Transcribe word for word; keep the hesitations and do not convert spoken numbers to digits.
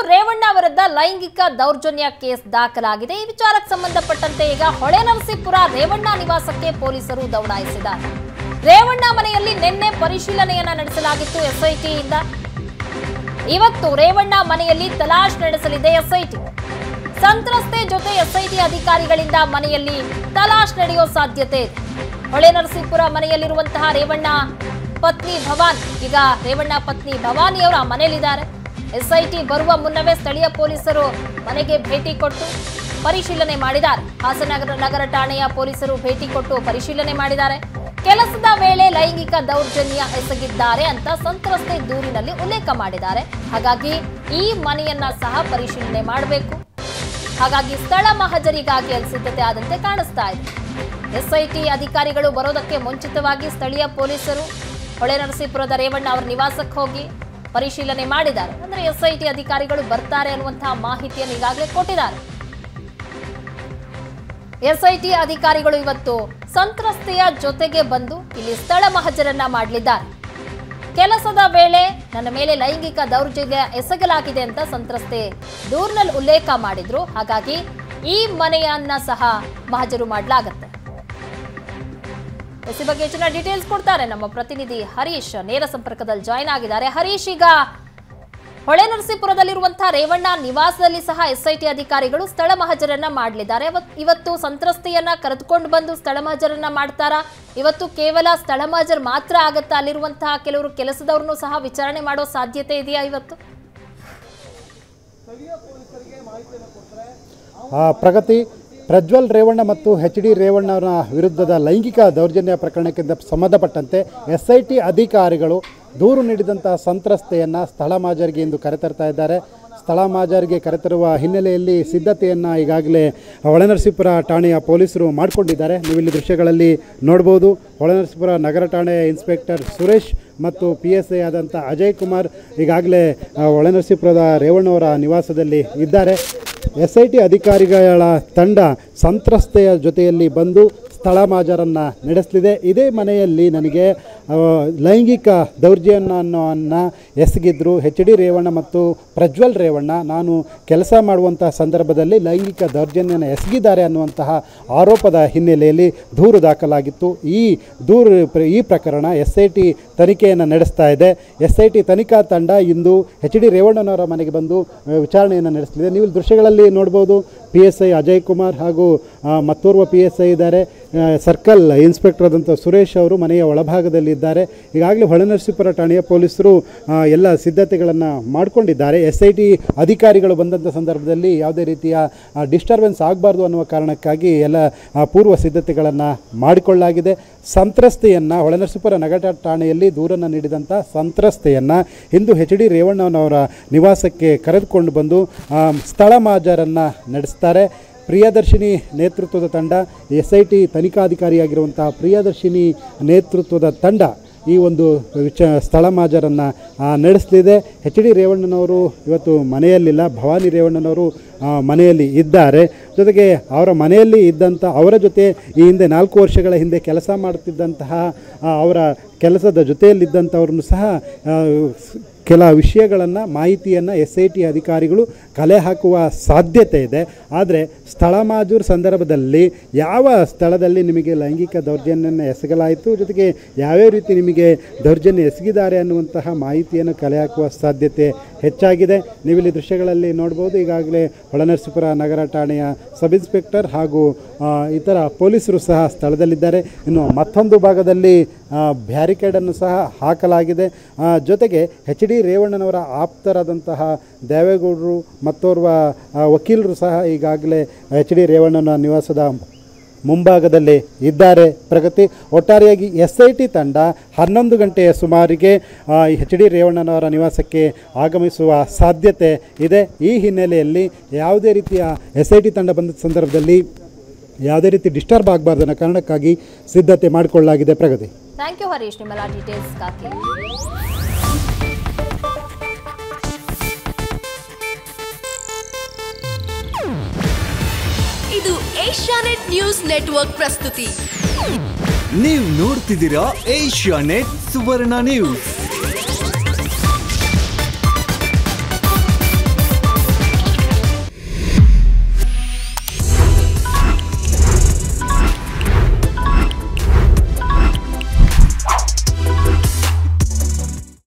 ರೇವಣ್ಣ ವಿರುದ್ಧ ಲೈಂಗಿಕ ದೌರ್ಜನ್ಯ ಕೇಸ್ ದಾಖಲಾಗಿದೆ. ಈ ವಿಚಾರಕ್ಕೆ ಸಂಬಂಧಪಟ್ಟಂತೆ ಈಗ ಹೊಳೆನರಸೀಪುರ ರೇವಣ್ಣ ನಿವಾಸಕ್ಕೆ ಪೊಲೀಸರು ದೌಡಾಯಿಸಿದ್ದಾರೆ. ರೇವಣ್ಣ ಮನೆಯಲ್ಲಿ ನಿನ್ನೆ ಪರಿಶೀಲನೆಯನ್ನ ನಡೆಸಲಾಗಿತ್ತು ಎಸ್ಐಟಿಯಿಂದ. ಇವತ್ತು ರೇವಣ್ಣ ಮನೆಯಲ್ಲಿ ತಲಾಶ್ ನಡೆಸಲಿದೆ ಎಸ್ಐಟಿ. ಸಂತ್ರಸ್ತೆ ಜೊತೆ ಎಸ್ಐಟಿ ಅಧಿಕಾರಿಗಳಿಂದ ಮನೆಯಲ್ಲಿ ತಲಾಶ್ ನಡೆಯೋ ಸಾಧ್ಯತೆ ಇದೆ. ಹೊಳೆನರಸೀಪುರ ಮನೆಯಲ್ಲಿರುವಂತಹ ರೇವಣ್ಣ ಪತ್ನಿ ಭವಾನಿ, ಈಗ ರೇವಣ್ಣ ಪತ್ನಿ ಭವಾನಿ ಅವರ ಮನೆಯಲ್ಲಿದ್ದಾರೆ. ಎಸ್ಐಟಿ ಬರುವ ಮುನ್ನವೇ ಸ್ಥಳೀಯ ಪೊಲೀಸರು ಮನೆಗೆ ಭೇಟಿ ಕೊಟ್ಟು ಪರಿಶೀಲನೆ ಮಾಡಿದ್ದಾರೆ. ಹಾಸನಗರ ನಗರ ಠಾಣೆಯ ಪೊಲೀಸರು ಭೇಟಿ ಕೊಟ್ಟು ಪರಿಶೀಲನೆ ಮಾಡಿದ್ದಾರೆ. ಕೆಲಸದ ವೇಳೆ ಲೈಂಗಿಕ ದೌರ್ಜನ್ಯ ಎಸಗಿದ್ದಾರೆ ಅಂತ ಸಂತ್ರಸ್ತೆ ದೂರಿನಲ್ಲಿ ಉಲ್ಲೇಖ ಮಾಡಿದ್ದಾರೆ. ಹಾಗಾಗಿ ಈ ಮನೆಯನ್ನ ಸಹ ಪರಿಶೀಲನೆ ಮಾಡಬೇಕು. ಹಾಗಾಗಿ ಸ್ಥಳ ಮಹಜರಿಗಾಗಿ ಅಲ್ಲಿ ಸಿದ್ಧತೆ ಆದಂತೆ ಕಾಣಿಸ್ತಾ ಇದೆ. ಎಸ್ಐಟಿ ಅಧಿಕಾರಿಗಳು ಬರೋದಕ್ಕೆ ಮುಂಚಿತವಾಗಿ ಸ್ಥಳೀಯ ಪೊಲೀಸರು ಹೊಳೆನರಸೀಪುರದ ರೇವಣ್ಣ ಅವರ ನಿವಾಸಕ್ಕೆ ಹೋಗಿ ಪರಿಶೀಲನೆ ಮಾಡಿದ್ದಾರೆ. ಅಂದ್ರೆ ಎಸ್ಐಟಿ ಅಧಿಕಾರಿಗಳು ಬರ್ತಾರೆ ಅನ್ನುವಂತಹ ಮಾಹಿತಿಯನ್ನು ಈಗಾಗಲೇ ಕೊಟ್ಟಿದ್ದಾರೆ. ಎಸ್ಐಟಿ ಅಧಿಕಾರಿಗಳು ಇವತ್ತು ಸಂತ್ರಸ್ತೆಯ ಜೊತೆಗೆ ಬಂದು ಇಲ್ಲಿ ಸ್ಥಳ ಮಹಜರನ್ನ ಮಾಡಲಿದ್ದಾರೆ. ಕೆಲಸದ ವೇಳೆ ನನ್ನ ಮೇಲೆ ಲೈಂಗಿಕ ದೌರ್ಜನ್ಯ ಎಸಗಲಾಗಿದೆ ಅಂತ ಸಂತ್ರಸ್ತೆ ದೂರಿನಲ್ಲಿ ಉಲ್ಲೇಖ ಮಾಡಿದ್ರು. ಹಾಗಾಗಿ ಈ ಮನೆಯನ್ನ ಸಹ ಮಹಜರು ಮಾಡಲಾಗುತ್ತೆ. ಈ ಬಗ್ಗೆ ಹೆಚ್ಚಿನ ಡೀಟೇಲ್ಸ್ ಕೊಡ್ತಾರೆ ನಮ್ಮ ಪ್ರತಿನಿಧಿ ಹರೀಶ್, ನೇರ ಸಂಪರ್ಕದಲ್ಲಿ ಜಾಯಿನ್ ಆಗಿದ್ದಾರೆ. ಹರೀಶ್, ಈಗ ಹೊಳೆನರಸೀಪುರದಲ್ಲಿರುವಂತಹ ರೇವಣ್ಣ ನಿವಾಸದಲ್ಲಿ ಸಹ ಎಸ್ಐಟಿ ಅಧಿಕಾರಿಗಳು ಸ್ಥಳ ಮಹಜರನ್ನ ಮಾಡಲಿದ್ದಾರೆ. ಇವತ್ತು ಸಂತ್ರಸ್ತೆಯನ್ನ ಕರೆದುಕೊಂಡು ಬಂದು ಸ್ಥಳ ಮಹಜರನ್ನ ಮಾಡ್ತಾರಾ? ಇವತ್ತು ಕೇವಲ ಸ್ಥಳ ಮಹಜರ್ ಮಾತ್ರ ಆಗತ್ತಾ? ಅಲ್ಲಿರುವಂತಹ ಕೆಲವರು ಕೆಲಸದವ್ರನ್ನು ಸಹ ವಿಚಾರಣೆ ಮಾಡೋ ಸಾಧ್ಯತೆ ಇದೆಯಾ ಇವತ್ತು? ಪ್ರಗತಿ, ಪ್ರಜ್ವಲ್ ರೇವಣ್ಣ ಮತ್ತು ಎಚ್ ಡಿ ರೇವಣ್ಣನ ವಿರುದ್ಧದ ಲೈಂಗಿಕ ದೌರ್ಜನ್ಯ ಪ್ರಕರಣಕ್ಕೆ ಸಂಬಂಧಪಟ್ಟಂತೆ ಎಸ್ ಐ ಟಿ ಅಧಿಕಾರಿಗಳು ದೂರು ನೀಡಿದಂತಹ ಸಂತ್ರಸ್ತೆಯನ್ನು ಸ್ಥಳ ಮಹಜರಿಗೆ ಇಂದು ಕರೆತರ್ತಾ ಇದ್ದಾರೆ. ಸ್ಥಳ ಮಹಜರಿಗೆ ಕರೆತರುವ ಹಿನ್ನೆಲೆಯಲ್ಲಿ ಸಿದ್ಧತೆಯನ್ನು ಈಗಾಗಲೇ ಹೊಳೆನರಸೀಪುರ ಠಾಣೆಯ ಪೊಲೀಸರು ಮಾಡಿಕೊಂಡಿದ್ದಾರೆ. ನೀವಿಲ್ಲಿ ದೃಶ್ಯಗಳಲ್ಲಿ ನೋಡ್ಬೋದು. ಹೊಳೆನರಸೀಪುರ ನಗರ ಠಾಣೆಯ ಇನ್ಸ್ಪೆಕ್ಟರ್ ಸುರೇಶ್ ಮತ್ತು ಪಿ ಎಸ್ ಐ ಆದಂಥ ಅಜಯ್ ಕುಮಾರ್ ಈಗಾಗಲೇ ಹೊಳೆನರಸೀಪುರದ ರೇವಣ್ಣವರ ನಿವಾಸದಲ್ಲಿ ಇದ್ದಾರೆ. ಎಸ್ ಐ ಟಿ ಅಧಿಕಾರಿಗಳ ತಂಡ ಸಂತ್ರಸ್ತೆಯ ಜೊತೆಯಲ್ಲಿ ಬಂದು ಸ್ಥಳ ಮಹಜರನ್ನು ನಡೆಸಲಿದೆ. ಇದೇ ಮನೆಯಲ್ಲಿ ನನಗೆ ಲೈಂಗಿಕ ದೌರ್ಜನ್ಯವನ್ನು ಎಸಗಿದ್ರು ಎಚ್ ಡಿ ರೇವಣ್ಣ ಮತ್ತು ಪ್ರಜ್ವಲ್ ರೇವಣ್ಣ. ನಾನು ಕೆಲಸ ಮಾಡುವಂಥ ಸಂದರ್ಭದಲ್ಲಿ ಲೈಂಗಿಕ ದೌರ್ಜನ್ಯನ ಎಸಗಿದ್ದಾರೆ ಅನ್ನುವಂತಹ ಆರೋಪದ ಹಿನ್ನೆಲೆಯಲ್ಲಿ ದೂರು ದಾಖಲಾಗಿತ್ತು. ಈ ದೂರು ಈ ಪ್ರಕರಣ ಎಸ್ ಐ ಟಿ ತನಿಖೆಯನ್ನು ನಡೆಸ್ತಾ ಇದೆ. ಎಸ್ ಐ ಟಿ ತನಿಖಾ ತಂಡ ಇಂದು ಎಚ್ ಡಿ ರೇವಣ್ಣನವರ ಮನೆಗೆ ಬಂದು ವಿಚಾರಣೆಯನ್ನು ನಡೆಸಲಿದೆ. ನೀವು ದೃಶ್ಯಗಳಲ್ಲಿ ನೋಡ್ಬೋದು. P S I Ajay Kumar ಹಾಗೂ ಮತ್ತೋರ್ವ ಪಿ ಎಸ್ ಐ ಇದ್ದಾರೆ. ಸರ್ಕಲ್ ಇನ್ಸ್ಪೆಕ್ಟರ್ ಆದಂಥ ಸುರೇಶ್ ಅವರು ಮನೆಯ ಒಳಭಾಗದಲ್ಲಿ ಇದ್ದಾರೆ. ಈಗಾಗಲೇ ಹೊಳೆನರಸೀಪುರ ಠಾಣೆಯ ಪೊಲೀಸರು ಎಲ್ಲ ಸಿದ್ಧತೆಗಳನ್ನು ಮಾಡಿಕೊಂಡಿದ್ದಾರೆ. ಎಸ್ ಐ ಟಿ ಅಧಿಕಾರಿಗಳು ಬಂದಂಥ ಸಂದರ್ಭದಲ್ಲಿ ಯಾವುದೇ ರೀತಿಯ ಡಿಸ್ಟರ್ಬೆನ್ಸ್ ಆಗಬಾರ್ದು ಅನ್ನುವ ಕಾರಣಕ್ಕಾಗಿ ಎಲ್ಲ ಪೂರ್ವ ಸಿದ್ಧತೆಗಳನ್ನು ಮಾಡಿಕೊಳ್ಳಲಾಗಿದೆ. ಸಂತ್ರಸ್ತೆಯನ್ನು ಹೊಳೆನರಸೀಪುರ ನಗರ ಠಾಣೆಯಲ್ಲಿ ದೂರನ್ನು ನೀಡಿದಂಥ ಸಂತ್ರಸ್ತೆಯನ್ನು ಇಂದು ಎಚ್ ಡಿ ರೇವಣ್ಣನವರ ನಿವಾಸಕ್ಕೆ ಕರೆದುಕೊಂಡು ಬಂದು ಸ್ಥಳ ಮಹಜರನ್ನು ನಡೆಸ್ತಾರೆ. ಪ್ರಿಯದರ್ಶಿನಿ ನೇತೃತ್ವದ ತಂಡ, ಎಸ್ ಐ ಟಿ ತನಿಖಾಧಿಕಾರಿಯಾಗಿರುವಂಥ ಪ್ರಿಯದರ್ಶಿನಿ ನೇತೃತ್ವದ ತಂಡ ಈ ಒಂದು ವಿಚ ಸ್ಥಳ ಮಹಜರನ್ನು ನಡೆಸಲಿದೆ. ಎಚ್ ಡಿ ರೇವಣ್ಣನವರು ಇವತ್ತು ಮನೆಯಲ್ಲಿಲ್ಲ, ಭವಾನಿ ರೇವಣ್ಣನವರು ಮನೆಯಲ್ಲಿ ಇದ್ದಾರೆ. ಜೊತೆಗೆ ಅವರ ಮನೆಯಲ್ಲಿ ಇದ್ದಂಥ ಅವರ ಜೊತೆ ಈ ಹಿಂದೆ ನಾಲ್ಕು ವರ್ಷಗಳ ಹಿಂದೆ ಕೆಲಸ ಮಾಡುತ್ತಿದ್ದಂತಹ ಅವರ ಕೆಲಸದ ಜೊತೆಯಲ್ಲಿದ್ದಂಥವ್ರನ್ನು ಸಹ ಕೆಲ ವಿಷಯಗಳನ್ನು ಮಾಹಿತಿಯನ್ನು ಎಸ್ ಐ ಟಿ ಅಧಿಕಾರಿಗಳು ಕಲೆ ಹಾಕುವ ಸಾಧ್ಯತೆ ಇದೆ. ಆದರೆ ಸ್ಥಳ ಮಹಜರು ಸಂದರ್ಭದಲ್ಲಿ ಯಾವ ಸ್ಥಳದಲ್ಲಿ ನಿಮಗೆ ಲೈಂಗಿಕ ದೌರ್ಜನ್ಯವನ್ನು ಎಸಗಲಾಯಿತು, ಜೊತೆಗೆ ಯಾವ್ಯಾವ ರೀತಿ ನಿಮಗೆ ದೌರ್ಜನ್ಯ ಎಸಗಿದ್ದಾರೆ ಅನ್ನುವಂತಹ ಮಾಹಿತಿಯನ್ನು ಕಲೆ ಹಾಕುವ ಸಾಧ್ಯತೆ ಹೆಚ್ಚಾಗಿದೆ. ನೀವಿಲ್ಲಿ ದೃಶ್ಯಗಳಲ್ಲಿ ನೋಡ್ಬೋದು. ಈಗಾಗಲೇ ಹೊಳೆನರಸೀಪುರ ನಗರ ಠಾಣೆಯ ಸಬ್ ಇನ್ಸ್ಪೆಕ್ಟರ್ ಹಾಗೂ ಇತರ ಪೊಲೀಸರು ಸಹ ಸ್ಥಳದಲ್ಲಿದ್ದಾರೆ. ಇನ್ನು ಮತ್ತೊಂದು ಭಾಗದಲ್ಲಿ ಬ್ಯಾರಿಕೇಡನ್ನು ಸಹ ಹಾಕಲಾಗಿದೆ. ಜೊತೆಗೆ ಎಚ್ ಡಿ ರೇವಣ್ಣನವರ ಆಪ್ತರಾದಂತಹ ದೇವೇಗೌಡರು ಮತ್ತೋರ್ವ ವಕೀಲರು ಸಹ ಈಗಾಗಲೇ ಎಚ್ ಡಿ ರೇವಣ್ಣನ ನಿವಾಸದ ಮುಂಭಾಗದಲ್ಲಿ ಇದ್ದಾರೆ. ಪ್ರಗತಿ, ಒಟ್ಟಾರೆಯಾಗಿ ಎಸ್ ಐ ಟಿ ತಂಡ ಹನ್ನೊಂದು ಗಂಟೆಯ ಸುಮಾರಿಗೆ ಎಚ್ ಡಿ ರೇವಣ್ಣನವರ ನಿವಾಸಕ್ಕೆ ಆಗಮಿಸುವ ಸಾಧ್ಯತೆ ಇದೆ. ಈ ಹಿನ್ನೆಲೆಯಲ್ಲಿ ಯಾವುದೇ ರೀತಿಯ ಎಸ್ ಐ ಟಿ ತಂಡ ಬಂದ ಸಂದರ್ಭದಲ್ಲಿ ಯಾವುದೇ ರೀತಿ ಡಿಸ್ಟರ್ಬ್ ಆಗಬಾರ್ದು ಅನ್ನೋ ಕಾರಣಕ್ಕಾಗಿ ಸಿದ್ಧತೆ ಮಾಡಿಕೊಳ್ಳಲಾಗಿದೆ. ಪ್ರಗತಿ, ಥ್ಯಾಂಕ್ ಯು ಹರೀಶ್, ನಿಮ್ಮೆಲ್ಲ ಡೀಟೇಲ್ಸ್ಗಾಗಿ. ಇದು ಏಷ್ಯಾನೆಟ್ ನ್ಯೂಸ್ ನೆಟ್ವರ್ಕ್ ಪ್ರಸ್ತುತಿ. ನೀವು ನೋಡ್ತಿದ್ದೀರಾ ಏಷ್ಯಾನೆಟ್ ಸುವರ್ಣ ನ್ಯೂಸ್.